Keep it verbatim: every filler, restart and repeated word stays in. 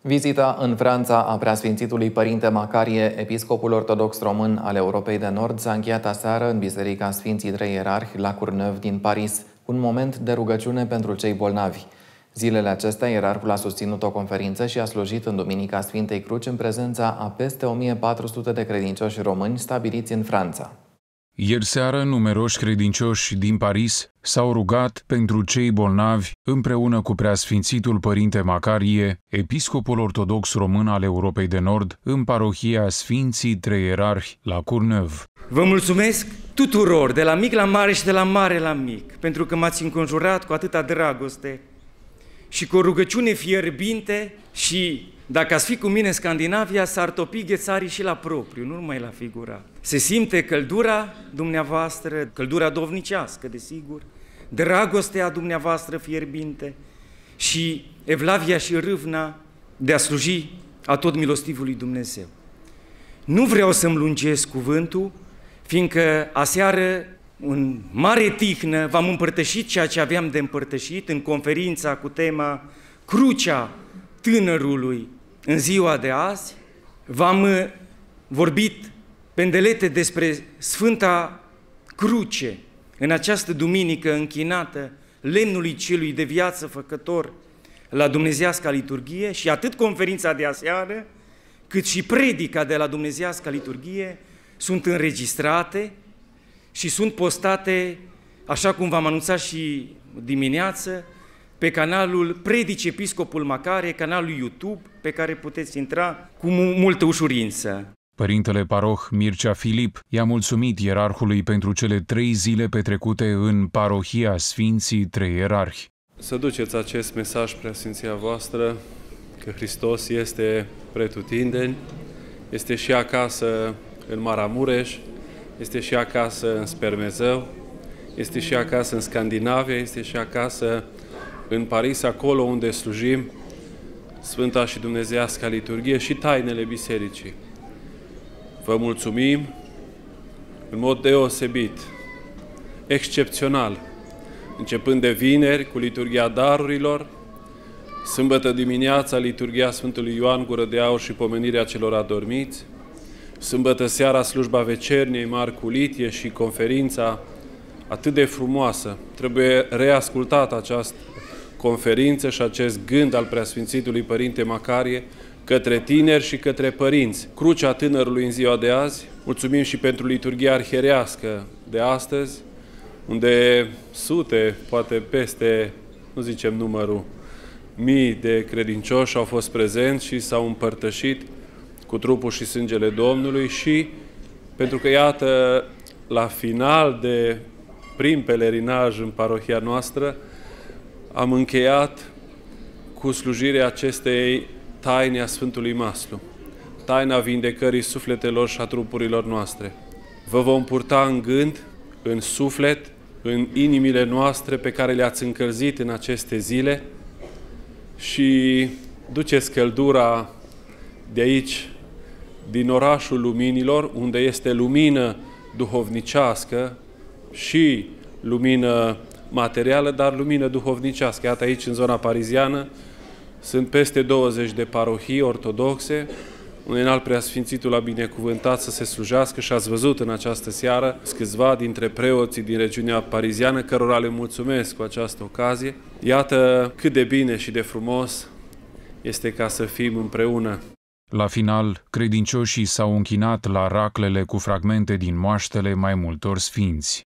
Vizita în Franța a Preasfințitului Părinte Macarie, episcopul ortodox român al Europei de Nord, s-a încheiat aseară în Biserica Sfinții Trei Ierarhi la Courneuve din Paris, un moment de rugăciune pentru cei bolnavi. Zilele acestea, ierarhul a susținut o conferință și a slujit în Duminica Sfintei Cruci în prezența a peste o mie patru sute de credincioși români stabiliți în Franța. Ieri seară, numeroși credincioși din Paris s-au rugat pentru cei bolnavi împreună cu Preasfințitul Părinte Macarie, episcopul ortodox român al Europei de Nord, în parohia Sfinții Trei Ierarhi la Courneuve. Vă mulțumesc tuturor, de la mic la mare și de la mare la mic, pentru că m-ați înconjurat cu atâta dragoste și cu o rugăciune fierbinte și, dacă ați fi cu mine în Scandinavia, s-ar topi ghețarii și la propriu, nu numai la figurat. Se simte căldura dumneavoastră, căldura dovnicească, desigur, dragostea dumneavoastră fierbinte și evlavia și râvna de a sluji a tot milostivului Dumnezeu. Nu vreau să-mi lungesc cuvântul, fiindcă aseară, în mare tihnă, v-am împărtășit ceea ce aveam de împărtășit în conferința cu tema Crucea tânărului în ziua de azi. V-am vorbit pendelete despre Sfânta Cruce în această duminică închinată lemnului celui de viață făcător la Dumnezeiasca liturghie, și atât conferința de aseară cât și predica de la Dumnezeiasca liturghie sunt înregistrate și sunt postate, așa cum v-am anunțat și dimineață, pe canalul Predici Episcopul Macarie, canalul YouTube, pe care puteți intra cu multă ușurință. Părintele paroh Mircea Filip i-a mulțumit ierarhului pentru cele trei zile petrecute în parohia Sfinții Trei Ierarhi. Să duceți acest mesaj, preasfinția voastră, că Hristos este pretutindeni, este și acasă în Maramureș, este și acasă în Spermezău, este și acasă în Scandinavia, este și acasă în Paris, acolo unde slujim Sfânta și Dumnezeiasca liturghie și tainele bisericii. Vă mulțumim în mod deosebit, excepțional, începând de vineri cu liturghia darurilor, sâmbătă dimineața liturghia Sfântului Ioan Gură de Aur și pomenirea celor adormiți, sâmbătă seara slujba vecerniei Marcu Litie și conferința atât de frumoasă. Trebuie reascultată această conferință și acest gând al Preasfințitului Părinte Macarie către tineri și către părinți. Crucea tânărului în ziua de azi. Mulțumim și pentru liturghia arhierească de astăzi, unde sute, poate peste, nu zicem numărul, mii de credincioși au fost prezenți și s-au împărtășit cu trupul și sângele Domnului, și pentru că, iată, la final de prim pelerinaj în parohia noastră, am încheiat cu slujirea acestei taine a Sfântului Maslu, taina vindecării sufletelor și a trupurilor noastre. Vă vom purta în gând, în suflet, în inimile noastre pe care le-ați încălzit în aceste zile, și duceți căldura de aici, din orașul luminilor, unde este lumină duhovnicească și lumină materială, dar lumină duhovnicească. Iată, aici, în zona pariziană, sunt peste douăzeci de parohii ortodoxe, unde înalt Preasfințitul a binecuvântat să se slujească și ați văzut în această seară câțiva dintre preoții din regiunea pariziană, cărora le mulțumesc cu această ocazie. Iată cât de bine și de frumos este ca să fim împreună. La final, credincioșii s-au închinat la raclele cu fragmente din moaștele mai multor sfinți.